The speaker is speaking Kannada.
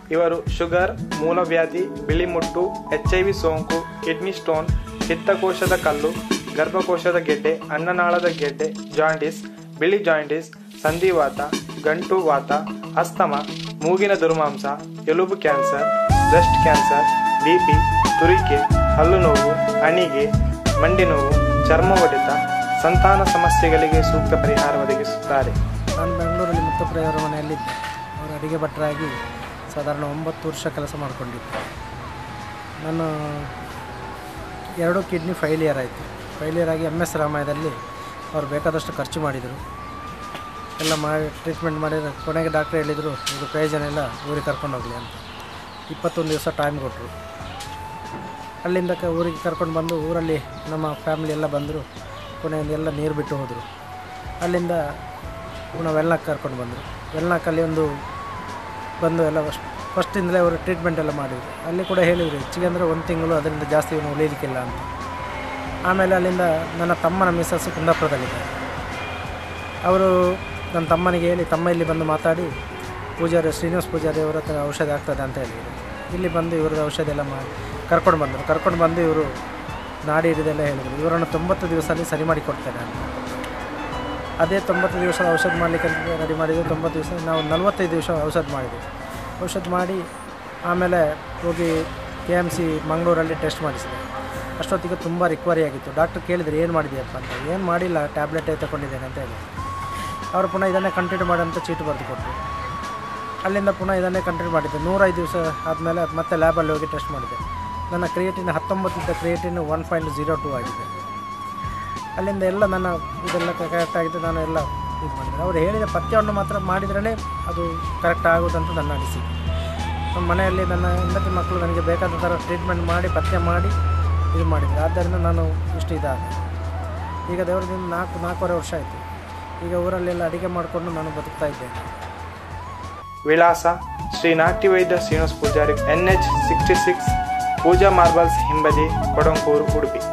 ಇವರು ಶುಗರ್, ಮೂಲವ್ಯಾಧಿ, ಬಿಳಿಮುಟ್ಟು, HIV ಸೋಂಕು, ಕಿಡ್ನಿ ಸ್ಟೋನ್, ಪಿತ್ತಕೋಶದ ಕಲ್ಲು, ಗರ್ಭಕೋಶದ ಗೆಡ್ಡೆ, ಅನ್ನನಾಳದ ಗೆಡ್ಡೆ, ಜಾಂಡಿಸ್, ಬಿಳಿ ಜಾಂಡಿಸ್, ಸಂಧಿವಾತ, ಗಂಟು ವಾತ, ಅಸ್ತಮ, ಮೂಗಿನ ದುರ್ಮಾಂಸ, ಎಲುಬು ಕ್ಯಾನ್ಸರ್, ಬ್ರೆಸ್ಟ್ ಕ್ಯಾನ್ಸರ್, BP, ತುರಿಕೆ, ಹಲ್ಲು ನೋವು, ಅಣಿಗೆ, ಮಂಡಿ ನೋವು, ಚರ್ಮ ಹೊಡೆತ, ಸಂತಾನ ಸಮಸ್ಯೆಗಳಿಗೆ ಸೂಕ್ತ ಪರಿಹಾರ ಒದಗಿಸುತ್ತಾರೆ. ನಾನು ಬೆಂಗಳೂರಲ್ಲಿ ಮುತ್ತಪ್ರಿಯವರ ಮನೆಯಲ್ಲಿದ್ದೆ. ಅವರು ಅಡಿಗೆ ಭಟ್ಟರಾಗಿ ಸಾಧಾರಣ 9 ವರ್ಷ ಕೆಲಸ ಮಾಡಿಕೊಂಡಿದ್ದೆ. ನಾನು 2 ಕಿಡ್ನಿ ಫೈಲಿಯರ್ ಆಯಿತು. ಫೈಲಿಯರ್ ಆಗಿ MS ರಾಮಾಯಣದಲ್ಲಿ ಅವರು ಬೇಕಾದಷ್ಟು ಖರ್ಚು ಮಾಡಿದರು. ಎಲ್ಲ ಮಾಡಿ ಟ್ರೀಟ್ಮೆಂಟ್ ಮಾಡಿದರೆ ಕೊನೆಗೆ ಡಾಕ್ಟ್ರ್ ಹೇಳಿದರು, ಇದು ಪ್ರಯೋಜನ ಇಲ್ಲ, ಊರಿಗೆ ಕರ್ಕೊಂಡು ಹೋಗಲಿ ಅಂತ. 21 ದಿವಸ ಟೈಮ್ ಕೊಟ್ಟರು. ಅಲ್ಲಿಂದ ಊರಿಗೆ ಕರ್ಕೊಂಡು ಬಂದು ಊರಲ್ಲಿ ನಮ್ಮ ಫ್ಯಾಮಿಲಿ ಎಲ್ಲ ಬಂದರು. ಕೊನೆಯಿಂದ ಎಲ್ಲ ನೀರು ಬಿಟ್ಟು ಹೋದರು. ಅಲ್ಲಿಂದ ಪುನಃ ವೆಲ್ನಾಕ್ ಕರ್ಕೊಂಡು ಬಂದರು. ವೆಲ್ನಾಕಲ್ಲಿ ಬಂದು ಎಲ್ಲ ಫಸ್ಟಿಂದಲೇ ಅವರು ಟ್ರೀಟ್ಮೆಂಟ್ ಎಲ್ಲ ಮಾಡಿದರು. ಅಲ್ಲಿ ಕೂಡ ಹೇಳಿದರು, ಹೆಚ್ಚಿಗೆ ಅಂದರೆ 1 ತಿಂಗಳು, ಅದರಿಂದ ಜಾಸ್ತಿ ಇವನು ಉಳಿಲಿಕ್ಕಿಲ್ಲ ಅಂತ. ಆಮೇಲೆ ಅಲ್ಲಿಂದ ನನ್ನ ತಮ್ಮನ ಮಿಸ್ಸಸ್ ಕುಂದಾಪುರದಲ್ಲಿದ್ದಾರೆ. ಅವರು ನನ್ನ ತಮ್ಮನಿಗೆ ಹೇಳಿ, ತಮ್ಮ ಇಲ್ಲಿ ಬಂದು ಮಾತಾಡಿ ಪೂಜಾರಿ ಶ್ರೀನಿವಾಸ ಪೂಜಾರಿ ಅವರ ಹತ್ರ ಔಷಧಿ ಆಗ್ತದೆ ಅಂತ ಹೇಳಿದರು. ಇಲ್ಲಿ ಬಂದು ಇವ್ರದ್ದು ಔಷಧಿ ಎಲ್ಲ ಮಾಡಿ ಕರ್ಕೊಂಡು ಬಂದು ಇವರು ನಾಡಿ ಹಿಡಿದೆಲ್ಲ ಹೇಳಿದರು. ಇವರನ್ನು 90 ದಿವಸದಲ್ಲಿ ಸರಿ ಮಾಡಿ ಕೊಡ್ತೇನೆ ಅಂತ. ಅದೇ 90 ದಿವಸ ಔಷಧ ಮಾಡಲಿಕ್ಕೆ ರೆಡಿ ಮಾಡಿದ್ದು. 90 ದಿವಸ ನಾವು 45 ದಿವಸ ಔಷಧ ಮಾಡಿದ್ವಿ. ಔಷಧ ಮಾಡಿ ಆಮೇಲೆ ಹೋಗಿ KMC ಮಂಗಳೂರಲ್ಲಿ ಟೆಸ್ಟ್ ಮಾಡಿಸಿದೆ. ಅಷ್ಟೊತ್ತಿಗೆ ತುಂಬ ರಿಕವರಿ ಆಗಿತ್ತು. ಡಾಕ್ಟ್ರ್ ಕೇಳಿದ್ರು, ಏನು ಮಾಡಿದೆಯಪ್ಪ ಅಂತ. ಏನು ಮಾಡಿಲ್ಲ, ಟ್ಯಾಬ್ಲೆಟೇ ತಗೊಂಡಿದ್ದೇನೆ ಅಂತ ಹೇಳಿ. ಅವರು ಪುನಃ ಇದನ್ನೇ ಕಂಟಿನ್ಯೂ ಮಾಡಿ ಅಂತ ಚೀಟು ಬರೆದು ಕೊಟ್ಟರು. ಅಲ್ಲಿಂದ ಪುನಃ ಇದನ್ನೇ ಕಂಟಿನ್ಯೂ ಮಾಡಿದ್ದೆ. 105 ದಿವಸ ಆದಮೇಲೆ ಮತ್ತೆ ಲ್ಯಾಬಲ್ಲಿ ಹೋಗಿ ಟೆಸ್ಟ್ ಮಾಡಿದೆ. ನನ್ನ ಕ್ರಿಯೇಟಿನ್ 19 ಇದ್ದ ಕ್ರಿಯೇಟಿನ್ 1.02 ಆಗಿದೆ. ಅಲ್ಲಿಂದ ಎಲ್ಲ ನನ್ನ ಇದೆಲ್ಲ ಕರೆಕ್ಟ್ ಆಗಿದ್ದು. ನಾನು ಎಲ್ಲ ಇದು ಮಾಡಿದೆ. ಅವರು ಹೇಳಿದ ಪಥ್ಯವನ್ನು ಮಾತ್ರ ಮಾಡಿದ್ರೇ ಅದು ಕರೆಕ್ಟ್ ಆಗೋದಂತ ನನ್ನ ಅನಿಸಿಕೆ. ನಮ್ಮ ಮನೆಯಲ್ಲಿ ನನ್ನ ಹೆಂಡತಿ ಮಕ್ಕಳು ನನಗೆ ಬೇಕಾದ ಥರ ಟ್ರೀಟ್ಮೆಂಟ್ ಮಾಡಿ ಪಥ್ಯ ಮಾಡಿ ಇದು ಮಾಡಿದ್ರು. ಆದ್ದರಿಂದ ನಾನು ಇಷ್ಟು ಇದಾದ. ಈಗ ದೇವರದಿಂದ 4.5 ವರ್ಷ ಆಯಿತು. ಈಗ ಊರಲ್ಲೆಲ್ಲ ಅಡುಗೆ ಮಾಡಿಕೊಂಡು ನಾನು ಬದುಕ್ತಾ ಇದ್ದೇನೆ. ವಿಳಾಸ: ಶ್ರೀ ನಾಟಿ ವೈದ್ಯ ಶ್ರೀನಿವಾಸ ಪೂಜಾರಿ, NH 66, ಪೂಜಾ ಮಾರ್ಬಲ್ಸ್ ಹಿಂಬದಿ, ಕೊಡಂಕೂರು, ಉಡುಪಿ.